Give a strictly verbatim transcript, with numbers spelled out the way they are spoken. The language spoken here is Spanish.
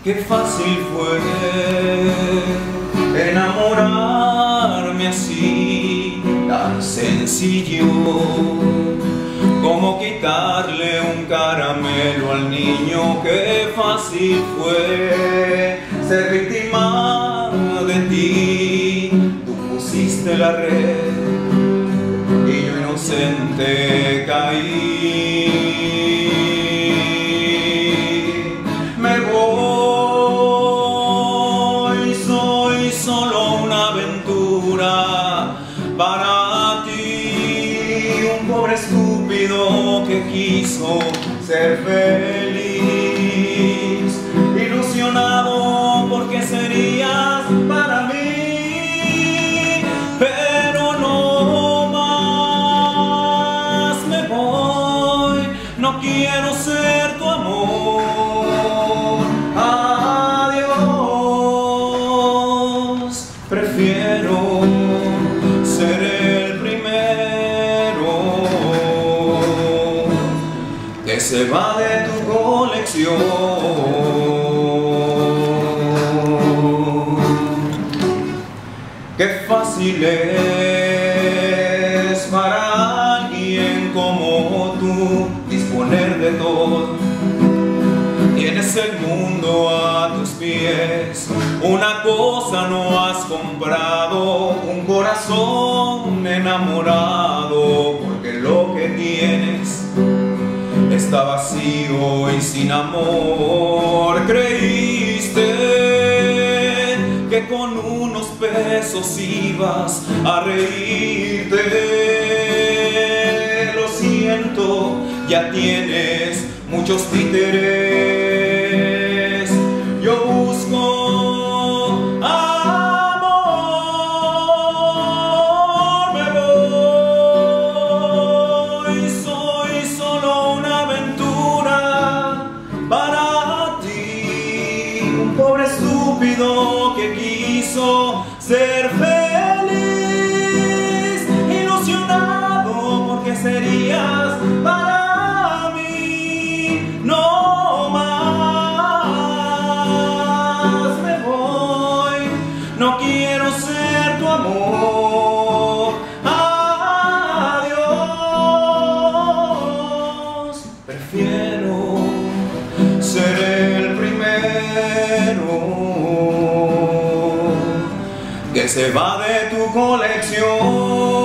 Qué fácil fue enamorarme así, tan sencillo como quitarle un caramelo al niño. Qué fácil fue ser víctima de ti. Tú pusiste la red y yo inocente caí. Me voy, soy solo una aventura para ti, un pobre estúpido que quiso ser feliz, ilusionado porque serías para mí, pero no más. Me voy, no quiero ser tu amor. Adiós, prefiero ser el primero que se va de tu colección. Qué fácil es para alguien como tú disponer de todo. Tienes el mundo a tus pies, una cosa no has comprado, un corazón enamorado, porque lo que tienes está vacío y sin amor. Creíste que con unos pesos ibas a reírte. Lo siento, ya tienes muchos títeres. Yo busco amor, me voy, soy solo una aventura para ti, un pobre estúpido que quiso ser feliz, ilusionado porque serías para no quiero ser tu amor. Adiós, prefiero ser el primero que se va de tu colección.